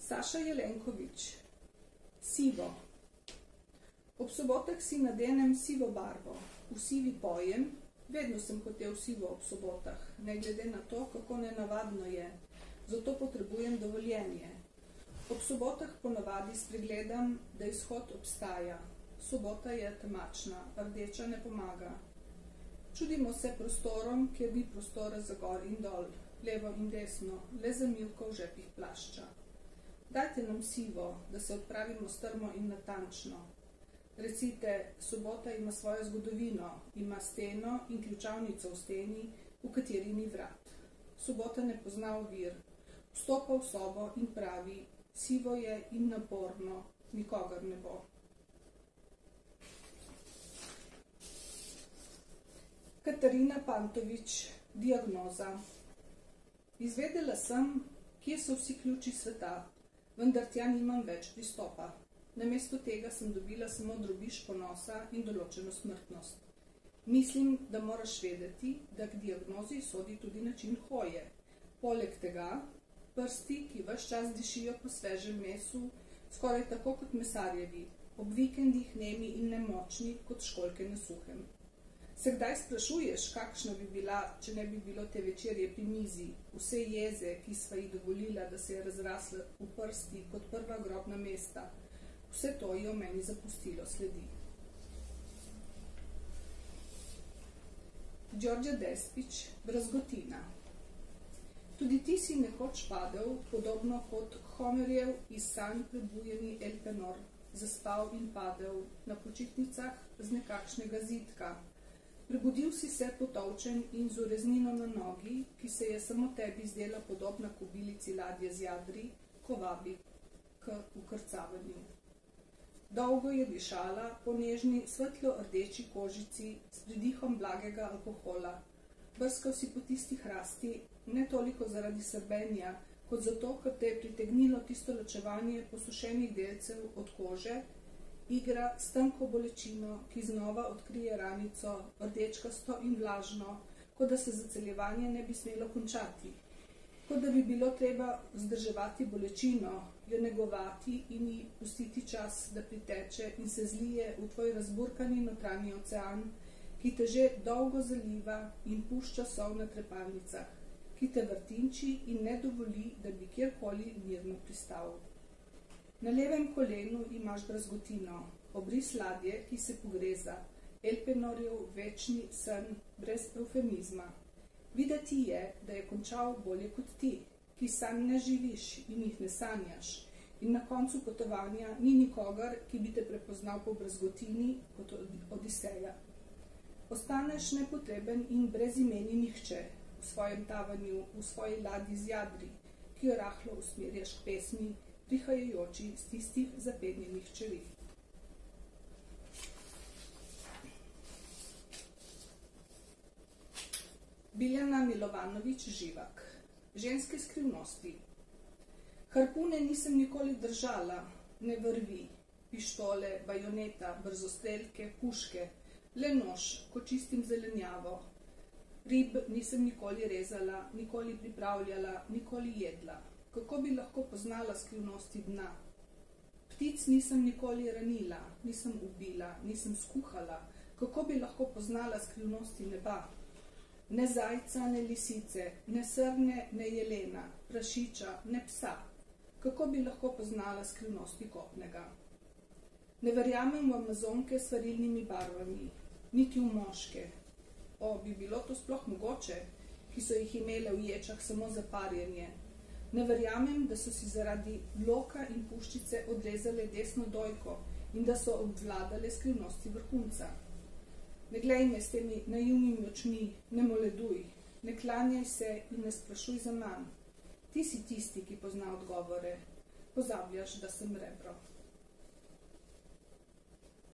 Saša Jelenkovič. Sivo. Ob sobotah si nadenem sivo barvo, v sivi pojem, vedno sem hotel sivo ob sobotah, ne glede na to, kako nenavadno je, zato potrebujem dovoljenje. Ob sobotah ponavadi spregledam, da izhod obstaja. Sobota je temačna, rdeča ne pomaga. Čudimo se prostorom, kjer ni prostora za gor in dol, levo in desno, le za milko v žepih plašča. Dajte nam sivo, da se odpravimo strmo in natančno. Recite, sobota ima svojo zgodovino, ima steno in ključavnico v steni, v kateri ni vrat. Sobota ne pozna ovir, vstopa v sobo in pravi, sivo je in naporno, nikogar ne bo. Katarina Pantovič, diagnoza. Izvedela sem, kje so vsi ključi sveta, vendar tja nimam več pristopa. Namesto tega sem dobila samo drobiž ponosa in določeno smrtnost. Mislim, da moraš vedeti, da k diagnozi sodi tudi način hoje. Poleg tega, prsti, ki ves čas dišijo po svežem mesu, skoraj tako kot mesarjevi, ob vikendih nemi in nemočni kot školjke na suhem. Se kdaj sprašuješ, kakšna bi bila, če ne bi bilo te večerje pri mizi, vse jeze, ki sva ji dovolila, da se je razrasla v prsti kot prva grobna mesta, vse to je o meni zapustilo sledi. Đorđe Despić, Brazgotina. Tudi ti si nekoč padel, podobno kot Homerjev iz sanj prebujeni Elpenor, zaspal in padel na počitnicah z nekakšnega zidka. Prebudil si se potolčen in z ureznino na nogi, ki se je samo tebi zdela podobna kobilici ladje z jadri, ko vabi k ukrcavanju. Dolgo je dišala po nežni svetlo-rdeči kožici s pridihom blagega alkohola. Brskal si po tisti hrasti, ne toliko zaradi srbenja, kot zato, ker te je pritegnilo tisto ločevanje posušenih delcev od kože, igra s tanko bolečino, ki znova odkrije ranico, rdečkasto in vlažno, kot da se zaceljevanje ne bi smelo končati. Kot da bi bilo treba vzdrževati bolečino, jo negovati in ji pustiti čas, da priteče in se zlije v tvoj razburkani notranji ocean, ki te že dolgo zaliva in pušča sol na trepalnicah, ki te vrtinči in ne dovoli, da bi kjerkoli mirno pristal. Na levem kolenu imaš brazgotino, obris ladje, ki se pogreza, Elpenorjev večni sen brez eufemizma. Videti je, da je končal bolje kot ti, ki sanj ne živiš in jih ne sanjaš, in na koncu potovanja ni nikogar, ki bi te prepoznal po brazgotini kot Odiseja. Ostaneš nepotreben in brezimeni nihče v svojem tavanju, v svoji ladji z jadri, ki jo rahlo usmerjaš k pesmi, prihajajoči z tistih zapenjenih čeri. Biljana Milovanovič Živak. Ženske skrivnosti. Harpune nisem nikoli držala, ne vrvi, pištole, bajoneta, brzostrelke, puške, le nož, ko čistim zelenjavo. Rib nisem nikoli rezala, nikoli pripravljala, nikoli jedla. Kako bi lahko poznala skrivnosti dna? Ptic nisem nikoli ranila, nisem ubila, nisem skuhala. Kako bi lahko poznala skrivnosti neba? Ne zajca, ne lisice, ne srne, ne jelena, prašiča, ne psa. Kako bi lahko poznala skrivnosti kopnega? Ne verjamem v amazonke s svarilnimi barvami, niti v moške. O, bi bilo to sploh mogoče, ki so jih imele v ječah samo za parjenje? Ne verjamem, da so si zaradi loka in puščice odrezale desno dojko in da so obvladale skrivnosti vrhunca. Ne glej me s temi naivnimi očmi, ne moleduj, ne klanjaj se in ne sprašuj za manj. Ti si tisti, ki pozna odgovore. Pozabljaš, da sem rebro.